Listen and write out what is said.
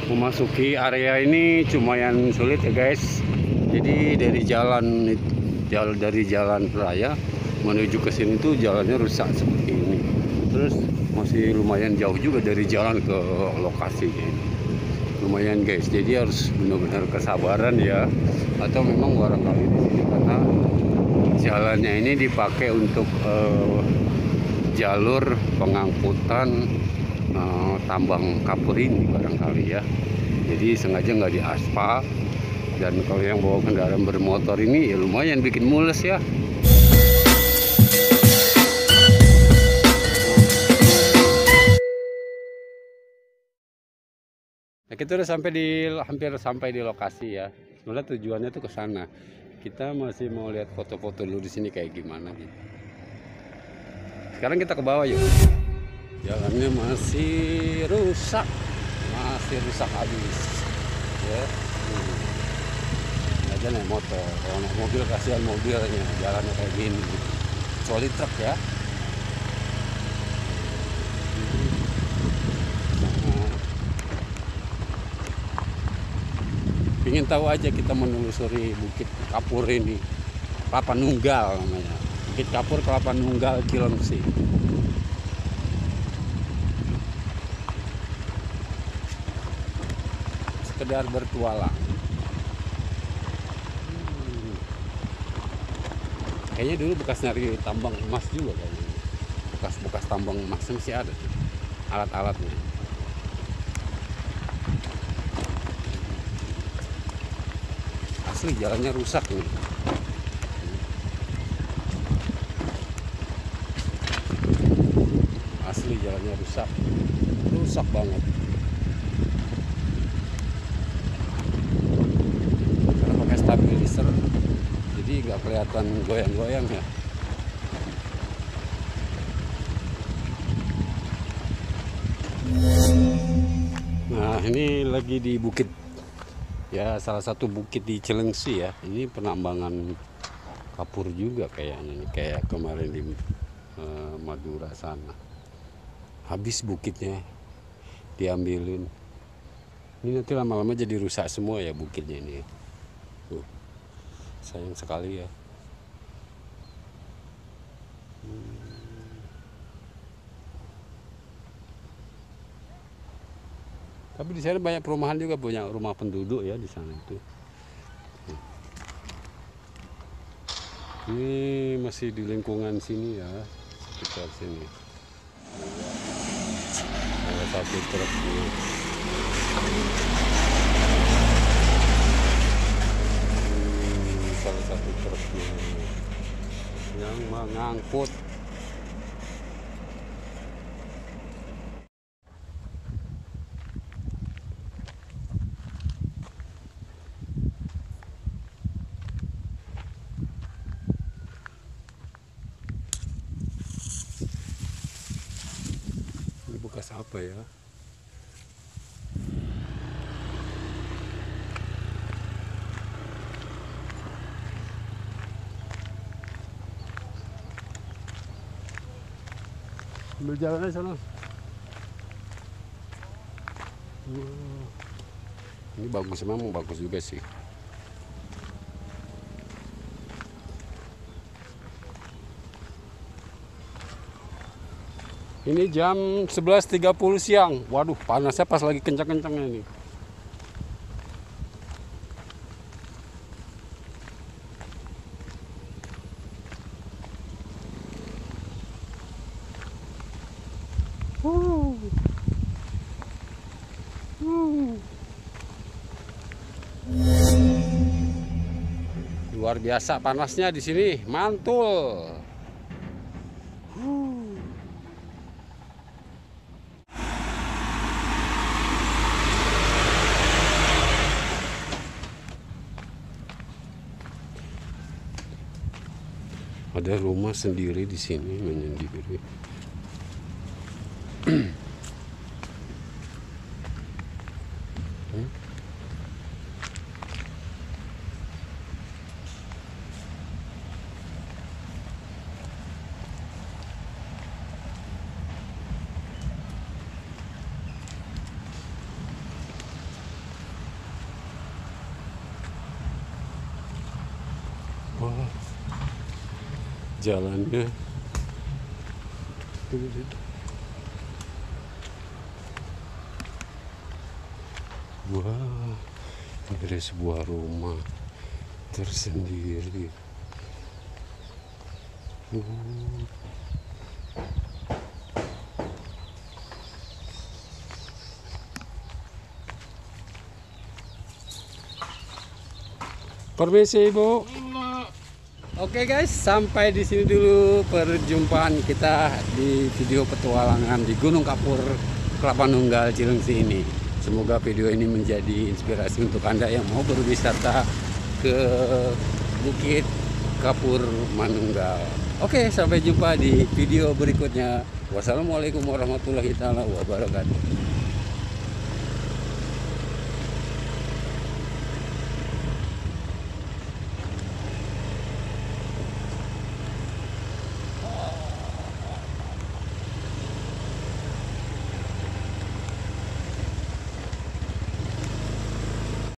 Memasuki area ini lumayan sulit ya guys. Jadi dari jalan raya menuju ke sini tuh jalannya rusak seperti ini. Terus masih lumayan jauh juga dari jalan ke lokasi ini. Lumayan guys. Jadi harus benar-benar kesabaran ya. Atau memang barangkali di sini karena jalannya ini dipakai untuk jalur pengangkutan tambang kapur ini barangkali ya. Jadi sengaja nggak diaspal. Dan kalau yang bawa kendaraan bermotor ini ya lumayan bikin mules ya. Nah, kita udah hampir sampai di lokasi ya. Sebenarnya tujuannya tuh ke sana. Kita masih mau lihat foto-foto dulu di sini kayak gimana gitu. Sekarang kita ke bawah yuk. Jalannya masih rusak habis ya. Aja naik motor, kalau naik mobil kasihan mobilnya, jalannya kayak gini, kecuali truk ya. Ingin tahu aja kita menelusuri Bukit Kapur ini, Kelapa Nunggal namanya, Bukit Kapur Kelapa Nunggal Cilengsi. Sekedar bertualang. Kayaknya dulu bekas nyari tambang emas juga kayaknya. Bekas tambang emas masih ada tuh alat-alatnya. Asli jalannya rusak nih. Asli jalannya rusak banget. Karena pakai stabilizer, jadi nggak kelihatan goyang-goyang ya. Nah ini lagi di bukit ya, salah satu bukit di Cilengsi ya. Ini penambangan kapur juga kayaknya nih, kayak kemarin di Madura sana. Habis bukitnya diambilin. Ini nanti lama-lama jadi rusak semua ya bukitnya ini. Sayang sekali ya. Tapi di sana banyak perumahan juga, punya rumah penduduk ya di sana itu. Ini masih di lingkungan sini ya, sekitar sini. Ada satu truk ini. Salah satu truknya yang mengangkut bekas apa ya? Ambil jalannya sana. Ini bagus, memang bagus juga sih. Ini jam 11.30 siang. Waduh, panasnya pas lagi kencang-kencangnya nih. Luar biasa panasnya di sini, mantul. Ada rumah sendiri di sini, menyendiri. jalannya. Wah, ini ada sebuah rumah tersendiri. Permisi Ibu. Oke guys, sampai di sini dulu perjumpaan kita di video petualangan di Gunung Kapur Kelapa Nunggal Cilengsi ini. Semoga video ini menjadi inspirasi untuk Anda yang mau berwisata ke Bukit Kapur Manunggal. Oke, sampai jumpa di video berikutnya. Wassalamualaikum warahmatullahi wabarakatuh.